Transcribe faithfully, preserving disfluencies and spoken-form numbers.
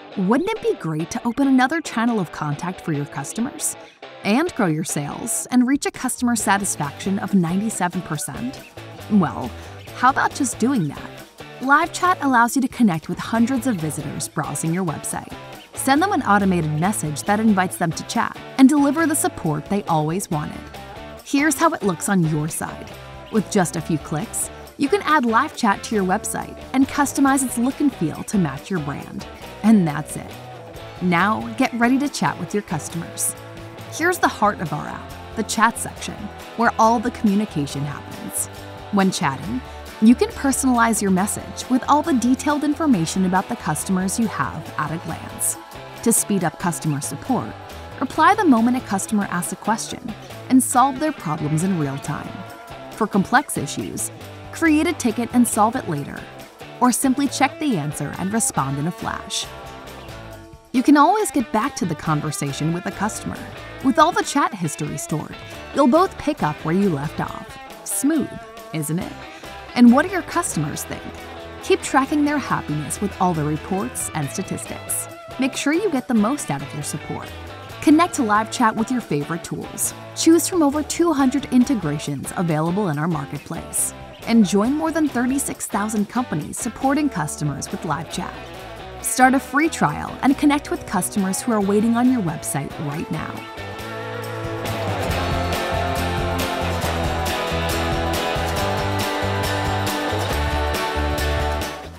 Wouldn't it be great to open another channel of contact for your customers and grow your sales and reach a customer satisfaction of ninety-seven percent? Well, how about just doing that? LiveChat allows you to connect with hundreds of visitors browsing your website. Send them an automated message that invites them to chat and deliver the support they always wanted. Here's how it looks on your side. With just a few clicks, you can add LiveChat to your website and customize its look and feel to match your brand. And that's it. Now, get ready to chat with your customers. Here's the heart of our app, the chat section, where all the communication happens. When chatting, you can personalize your message with all the detailed information about the customers you have at a glance. To speed up customer support, reply the moment a customer asks a question and solve their problems in real time. For complex issues, create a ticket and solve it later, or simply check the answer and respond in a flash. You can always get back to the conversation with a customer. With all the chat history stored, you'll both pick up where you left off. Smooth, isn't it? And what do your customers think? Keep tracking their happiness with all the reports and statistics. Make sure you get the most out of your support. Connect to LiveChat with your favorite tools. Choose from over two hundred integrations available in our marketplace. And join more than thirty-six thousand companies supporting customers with LiveChat. Start a free trial and connect with customers who are waiting on your website right now.